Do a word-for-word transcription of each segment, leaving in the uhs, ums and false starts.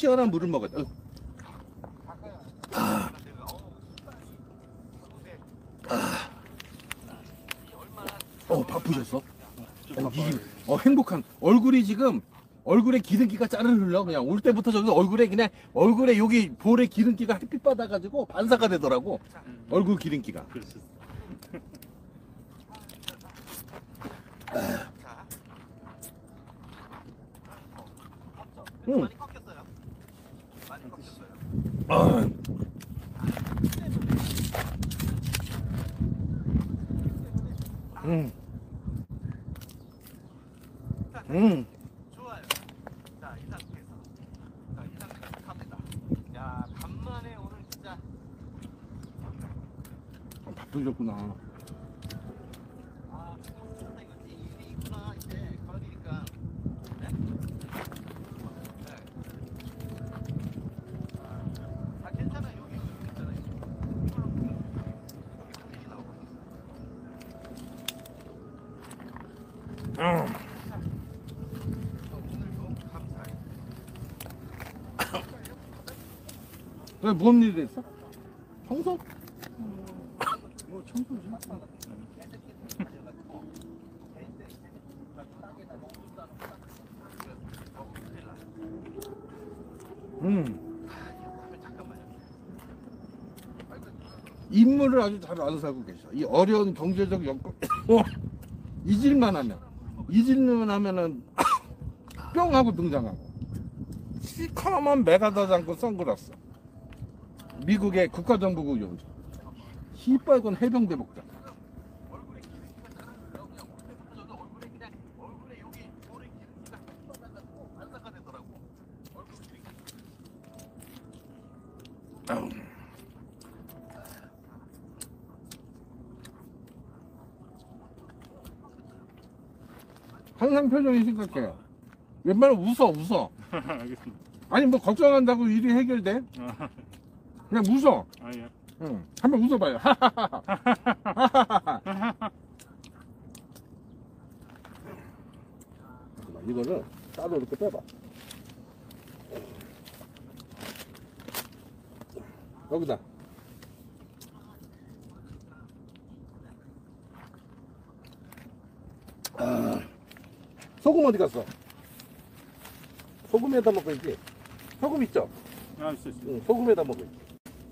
시원한 물을 먹어야 돼. 아. 아. 어, 바쁘셨어? 어, 이게, 어, 행복한 얼굴이 지금 얼굴에 기름기가 짜르르 흘러. 그냥 올 때부터 저기 얼굴에 그냥 얼굴에 여기 볼에 기름기가 햇빛 받아가지고 반사가 되더라고. 얼굴 기름기가. 응. 아. 음. 음. 좋아요. 자, 이 상태에서. 자, 이 상태에서 갑니다. 야, 간만에 오늘 진짜. 아, 바쁘셨구나. 아, 진짜 이거 일이 있구나. 이제 가을이니까. 네? 네. 아, 괜찮아요. 여기, 여기 있잖아요. 이걸로 보면 여기 크게 나오고. 음. 왜, 뭔 일이 있어? 청소? 뭐, 청소지. 음. 인물을 아주 잘 안 사고 계셔. 이 어려운 경제적 여건, 잊을만 하면, 잊을만 하면은, 뿅 하고 등장하고. 시커먼 메가더 장군 선글라스. 미국의 국가정보국 용지. 시뻘건 해병대 복장. 항상 표정이 심각해요. 웬만하면 웃어 웃어. 알겠습니다. 아니 뭐 걱정한다고 일이 해결돼? 아, 그냥 웃어. 아 예. 응. 한번 웃어봐요. 이거를 따로 이렇게 빼봐. 여기다. 아, 소금 어디 갔어? 소금에다 먹어야지. 소금 있죠? 아, 있어, 있어. 응, 소금에다 먹어야지.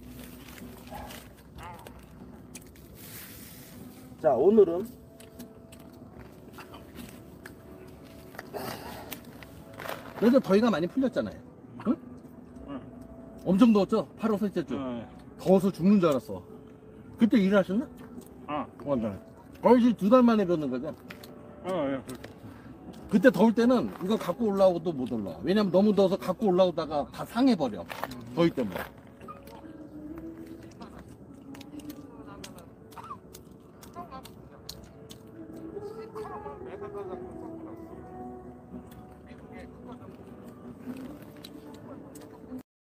자, 오늘은 그래도 더위가 많이 풀렸잖아요. 응? 응. 엄청 더웠죠? 팔월 셋째 주. 아, 예. 더워서 죽는 줄 알았어. 그때 일하셨나? 아, 완전. 거의 두 달 만에 뵙는 거죠. 아, 예. 그때 더울 때는 이거 갖고 올라오고도 못 올라와. 왜냐면 너무 더워서 갖고 올라오다가 다 상해버려. 더위 때문에.